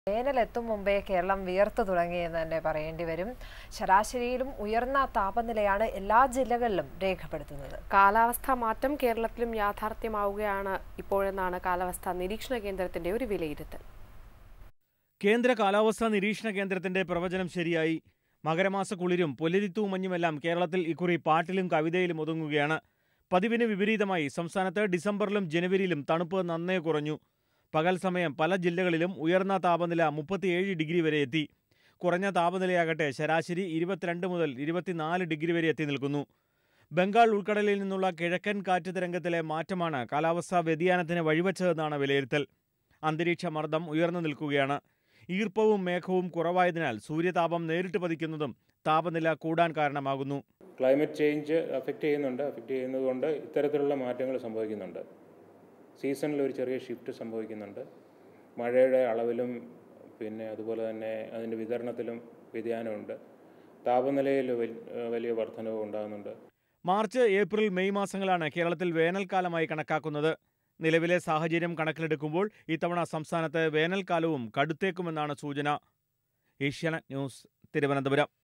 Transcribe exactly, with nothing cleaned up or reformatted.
വേനലെത്തും മുമ്പേ കേരളം വിയർത്തു തുടങ്ങിയെന്ന് തന്നെ പറയേണ്ടി വരും. ശരാശരിയിലും ഉയർന്ന താപനിലയാണ് എല്ലാ ജില്ലകളിലും രേഖപ്പെടുത്തുന്നത്. കാലാവസ്ഥാ മാറ്റം കേരളത്തിലും യാഥാർത്ഥ്യമാവുകയാണ് ഇപ്പോഴെന്നാണ് കാലാവസ്ഥാ നിരീക്ഷണ കേന്ദ്രത്തിന്റെ ഒരു വിലയിരുത്തൽ. കേന്ദ്ര കാലാവസ്ഥാ നിരീക്ഷണ കേന്ദ്രത്തിന്റെ പ്രവചനം ശരിയായി. മകരമാസ കുളിരും പൊലിരിത്തൂ മഞ്ഞുമെല്ലാം കേരളത്തിൽ ഇക്കുറി പാട്ടിലും കവിതയിലും ഒതുങ്ങുകയാണ്. പതിവിന് വിപരീതമായി സംസ്ഥാനത്ത് ഡിസംബറിലും ജനുവരിയിലും തണുപ്പ് നന്നേ കുറഞ്ഞു. പകൽ സമയം പല ജില്ലകളിലും ഉയർന്ന താപനില മുപ്പത്തിയേഴ് ഡിഗ്രി വരെ എത്തി. കുറഞ്ഞ താപനിലയാകട്ടെ ശരാശരി ഇരുപത്തിരണ്ട് മുതൽ ഇരുപത്തിനാല് ഡിഗ്രി വരെ എത്തി നിൽക്കുന്നു. ബംഗാൾ ഉൾക്കടലിൽ നിന്നുള്ള കിഴക്കൻ കാറ്റ് തരംഗത്തിലെ മാറ്റമാണ് കാലാവസ്ഥാ വ്യതിയാനത്തിന് വഴിവെച്ചതെന്നാണ് വിലയിരുത്തൽ. അന്തരീക്ഷ മർദ്ദം ഉയർന്നു നിൽക്കുകയാണ്. ഈർപ്പവും മേഘവും കുറവായതിനാൽ സൂര്യതാപം നേരിട്ട് പതിക്കുന്നതും താപനില കൂടാൻ കാരണമാകുന്നു. ക്ലൈമറ്റ് ചേഞ്ച് അഫക്റ്റ് ചെയ്യുന്നുണ്ട് അഫക്റ്റ് ചെയ്യുന്നതുകൊണ്ട് ഇത്തരത്തിലുള്ള മാറ്റങ്ങൾ സംഭവിക്കുന്നുണ്ട്. സീസണിൽ ഒരു ചെറിയ ഷിഫ്റ്റ് സംഭവിക്കുന്നുണ്ട്. മഴയുടെ അളവിലും പിന്നെ അതുപോലെ തന്നെ അതിൻ്റെ വിതരണത്തിലും വ്യതിയാനമുണ്ട്. താപനിലയിൽ വലിയ വർധനവ് ഉണ്ടാകുന്നുണ്ട്. മാർച്ച് ഏപ്രിൽ മെയ് മാസങ്ങളാണ് കേരളത്തിൽ വേനൽക്കാലമായി കണക്കാക്കുന്നത്. നിലവിലെ സാഹചര്യം കണക്കിലെടുക്കുമ്പോൾ ഇത്തവണ സംസ്ഥാനത്ത് വേനൽക്കാലവും കടുത്തേക്കുമെന്നാണ് സൂചന. ഏഷ്യാനെറ്റ് ന്യൂസ്, തിരുവനന്തപുരം.